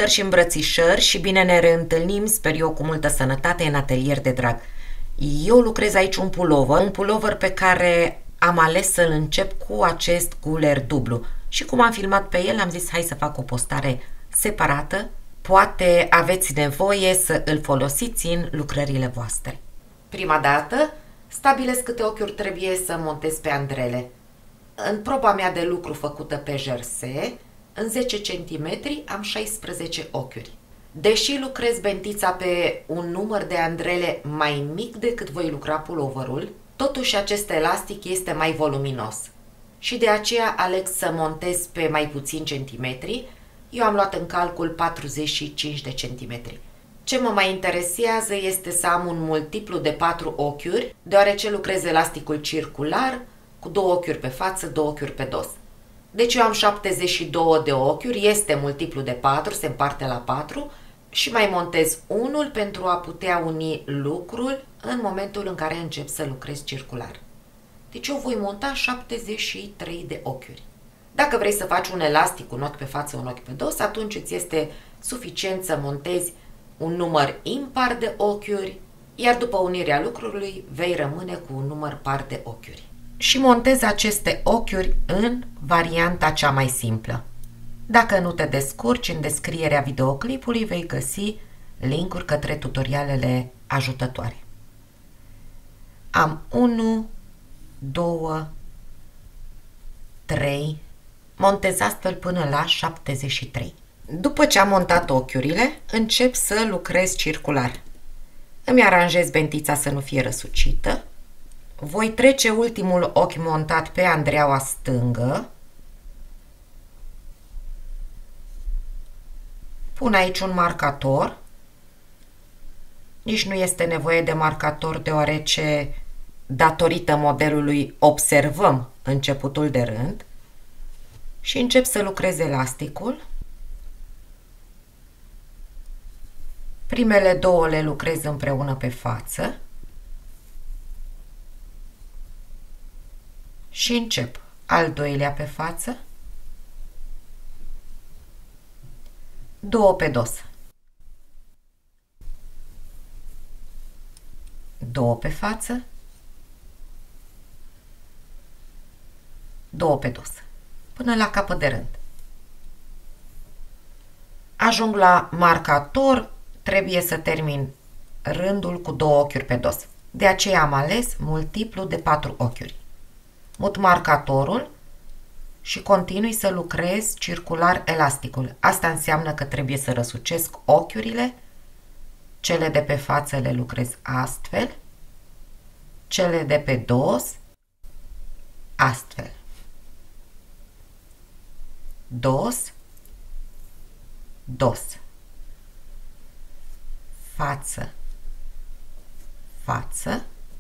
Salutări și îmbrățișări și bine ne reîntâlnim, sper eu, cu multă sănătate în Atelier de Drag. Eu lucrez aici un pullover pe care am ales să-l încep cu acest guler dublu. Și cum am filmat pe el, am zis hai să fac o postare separată. Poate aveți nevoie să îl folosiți în lucrările voastre. Prima dată, stabilesc câte ochiuri trebuie să montez pe andrele. În proba mea de lucru făcută pe jersey, în 10 cm am 16 ochiuri. Deși lucrez bentița pe un număr de andrele mai mic decât voi lucra pulloverul, totuși acest elastic este mai voluminos. Și de aceea aleg să montez pe mai puțin centimetri. Eu am luat în calcul 45 de centimetri. Ce mă mai interesează este să am un multiplu de 4 ochiuri, deoarece lucrez elasticul circular cu 2 ochiuri pe față, 2 ochiuri pe dos. Deci eu am 72 de ochiuri, este multiplu de 4, se împarte la 4 și mai montez unul pentru a putea uni lucrul în momentul în care încep să lucrez circular. Deci eu voi monta 73 de ochiuri. Dacă vrei să faci un elastic, un ochi pe față, un ochi pe dos, atunci îți este suficient să montezi un număr impar de ochiuri, iar după unirea lucrului vei rămâne cu un număr par de ochiuri. Și montez aceste ochiuri în varianta cea mai simplă. Dacă nu te descurci, în descrierea videoclipului vei găsi link-uri către tutorialele ajutătoare. Am 1, 2, 3, montez astfel până la 73. După ce am montat ochiurile, încep să lucrez circular. Îmi aranjez bentița să nu fie răsucită. Voi trece ultimul ochi montat pe andreaua stângă. Pun aici un marcator. Nici nu este nevoie de marcator, deoarece, datorită modelului, observăm începutul de rând. Și încep să lucrez elasticul. Primele două le lucrez împreună pe față. Și încep al doilea pe față, 2 pe dos, 2 pe față, 2 pe dos, până la capăt de rând. Ajung la marcator, trebuie să termin rândul cu 2 ochiuri pe dos. De aceea am ales multiplu de 4 ochiuri. Mut marcatorul și continui să lucrez circular elasticul. Asta înseamnă că trebuie să răsucesc ochiurile, cele de pe față le lucrez astfel, cele de pe dos astfel. Dos, dos, față, față,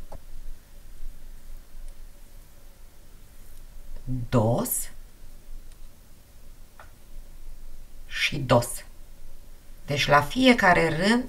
dos și dos. Deci la fiecare rând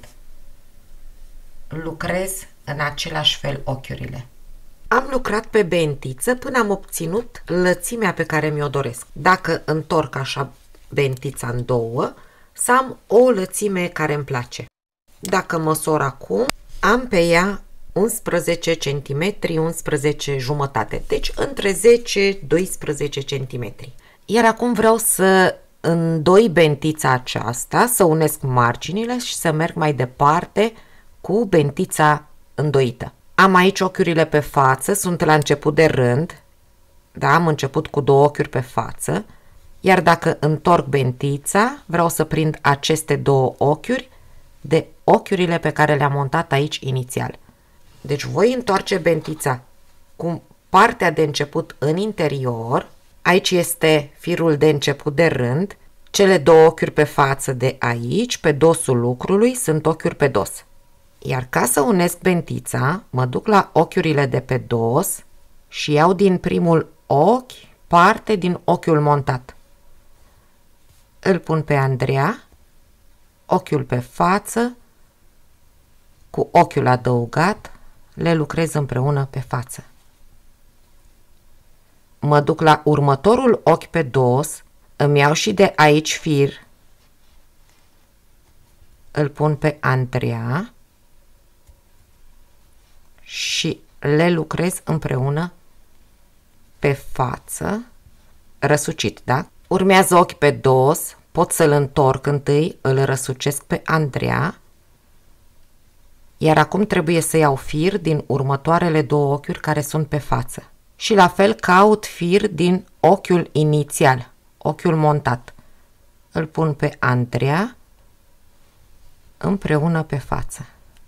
lucrez în același fel ochiurile. Am lucrat pe bentiță până am obținut lățimea pe care mi-o doresc. Dacă întorc așa bentița în două, să am o lățime care îmi place. Dacă măsor acum, am pe ea 11 cm, 11 jumătate, deci între 10-12 cm. Iar acum vreau să îndoi bentița aceasta, să unesc marginile și să merg mai departe cu bentița îndoită. Am aici ochiurile pe față, sunt la început de rând, da, am început cu 2 ochiuri pe față, iar dacă întorc bentița, vreau să prind aceste 2 ochiuri de ochiurile pe care le-am montat aici inițial. Deci voi întoarce bentița cu partea de început în interior, aici este firul de început de rând, cele 2 ochiuri pe față de aici, pe dosul lucrului, sunt ochiuri pe dos. Iar ca să unesc bentița, mă duc la ochiurile de pe dos și iau din primul ochi parte din ochiul montat. Îl pun pe Andreea, ochiul pe față, cu ochiul adăugat, le lucrez împreună pe față. Mă duc la următorul ochi pe dos, îmi iau și de aici fir îl pun pe Andreea și le lucrez împreună pe față, răsucit, da? Urmează ochi pe dos, pot să-l întorc întâi, îl răsucesc pe Andreea, iar acum trebuie să iau fir din următoarele două ochiuri care sunt pe față. Și la fel caut fir din ochiul inițial, ochiul montat. Îl pun pe Andreea împreună pe față.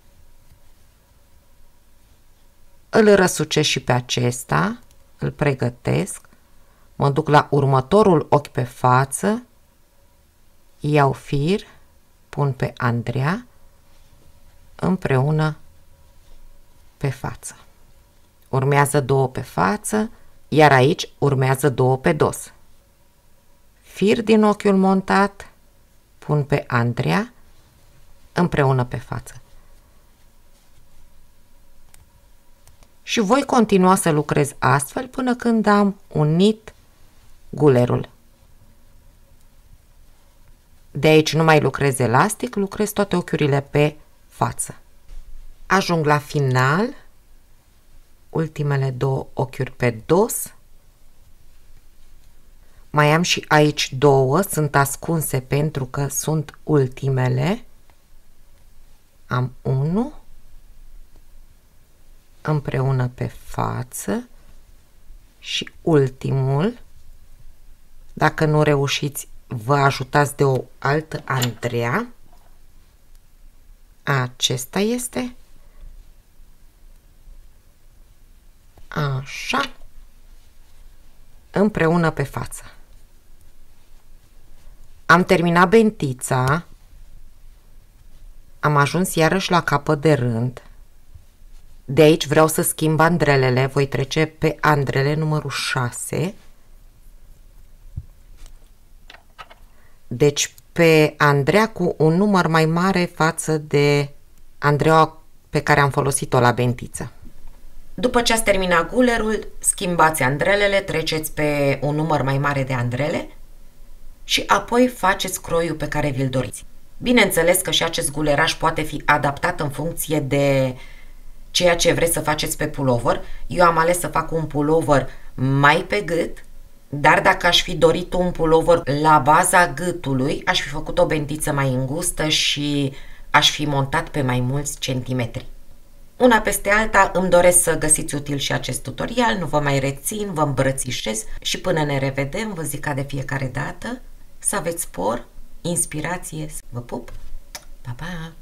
Îl răsucesc și pe acesta, îl pregătesc, mă duc la următorul ochi pe față, iau fir, pun pe Andreea împreună pe față. Urmează două pe față, iar aici urmează două pe dos. Fir din ochiul montat, pun pe Andreea împreună pe față. Și voi continua să lucrez astfel până când am unit gulerul. De aici nu mai lucrez elastic, lucrez toate ochiurile pe față. Ajung la final, ultimele două ochiuri pe dos. Mai am și aici două, sunt ascunse pentru că sunt ultimele. Am unul împreună pe față și ultimul. Dacă nu reușiți, vă ajutați de o altă Andreea. Acesta este. Așa. Împreună pe față. Am terminat bentița. Am ajuns iarăși la capăt de rând. De aici vreau să schimb andrelele. Voi trece pe andrele numărul 6. Deci pe Andreea cu un număr mai mare față de Andreea pe care am folosit-o la bentiță. După ce ați terminat gulerul, schimbați andrelele, treceți pe un număr mai mare de andrele și apoi faceți croiul pe care vi-l doriți. Bineînțeles că și acest guleraj poate fi adaptat în funcție de ceea ce vreți să faceți pe pulover. Eu am ales să fac un pulover mai pe gât, dar dacă aș fi dorit un pulover la baza gâtului, aș fi făcut o bentiță mai îngustă și aș fi montat pe mai mulți centimetri. Una peste alta, îmi doresc să găsiți util și acest tutorial, nu vă mai rețin, vă îmbrățișez și până ne revedem, vă zic ca de fiecare dată, să aveți spor, inspirație, vă pup, pa, pa!